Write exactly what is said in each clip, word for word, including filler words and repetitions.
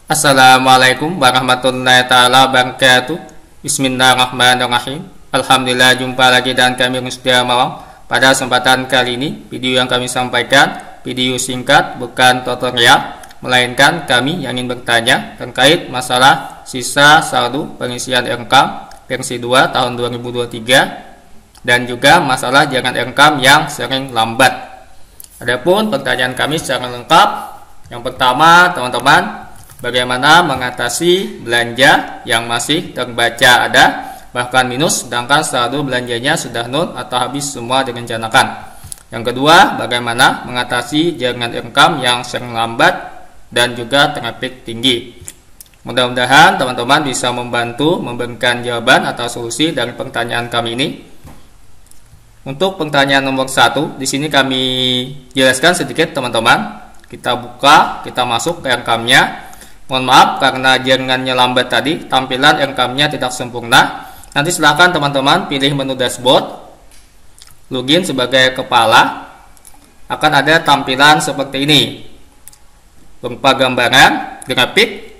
Assalamualaikum warahmatullahi taala wabarakatuh. Bismillahirrahmanirrahim. Alhamdulillah, jumpa lagi dengan kami Rusdia Mawang. Pada kesempatan kali ini, video yang kami sampaikan video singkat, bukan tutorial, melainkan kami yang ingin bertanya terkait masalah sisa saldo pengisian income versi dua tahun dua ribu dua puluh tiga dan juga masalah jangan income yang sering lambat. Adapun pertanyaan kami secara lengkap, yang pertama teman-teman, bagaimana mengatasi belanja yang masih terbaca ada bahkan minus sedangkan saldo belanjanya sudah nol atau habis semua direncanakan. Yang kedua, bagaimana mengatasi jangan income yang sering lambat dan juga traffic tinggi. Mudah-mudahan teman-teman bisa membantu memberikan jawaban atau solusi dari pertanyaan kami ini. Untuk pertanyaan nomor satu, di sini kami jelaskan sedikit teman-teman. Kita buka, kita masuk ke income-nya. Mohon maaf karena jaringannya lambat tadi, tampilan income-nya tidak sempurna. Nanti silakan teman-teman pilih menu dashboard, login sebagai kepala, akan ada tampilan seperti ini, berupa gambaran, grafik,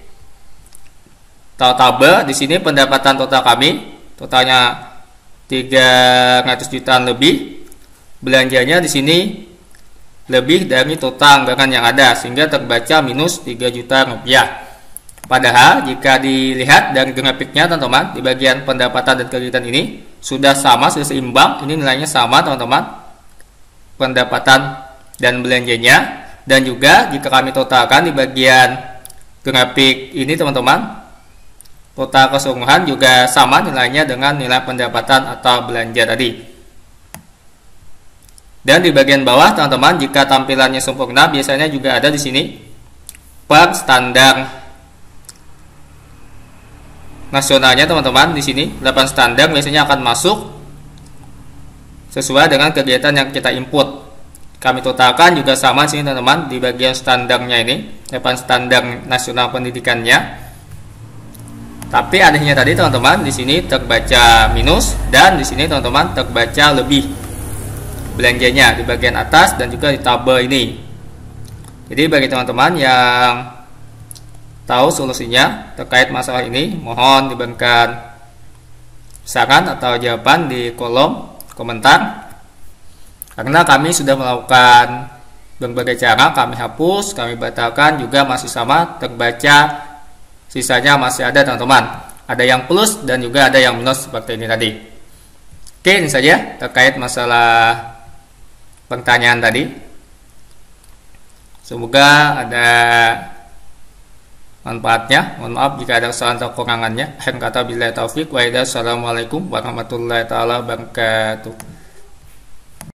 tabel. Di sini pendapatan total kami, totalnya tiga ratus jutaan lebih, belanjanya di sini lebih dari total anggaran yang ada sehingga terbaca minus tiga juta rupiah. Padahal jika dilihat dari grafiknya teman-teman, di bagian pendapatan dan kegiatan ini sudah sama, sudah seimbang, ini nilainya sama teman-teman, pendapatan dan belanjanya. Dan juga jika kami totalkan di bagian grafik ini teman-teman, total keseluruhan juga sama nilainya dengan nilai pendapatan atau belanja tadi. Dan di bagian bawah teman-teman, jika tampilannya sempurna, biasanya juga ada di sini per standar nasionalnya teman-teman. Di sini delapan standar biasanya akan masuk sesuai dengan kegiatan yang kita input. Kami totalkan juga sama sini teman-teman, di bagian standarnya ini delapan standar nasional pendidikannya. Tapi anehnya tadi teman-teman, di sini terbaca minus dan di sini teman-teman terbaca lebih belanjanya di bagian atas dan juga di tabel ini. Jadi bagi teman-teman yang tahu solusinya terkait masalah ini, mohon diberikan saran atau jawaban di kolom komentar. Karena kami sudah melakukan berbagai cara, kami hapus, kami batalkan, juga masih sama terbaca, sisanya masih ada teman-teman. Ada yang plus dan juga ada yang minus seperti ini tadi. Oke, ini saja terkait masalah pertanyaan tadi. Semoga ada manfaatnya. Mohon maaf jika ada kesalahan atau kekurangannya. Akhir kata billahi taufik wa hidayah. Assalamualaikum warahmatullahi taala wabarakatuh.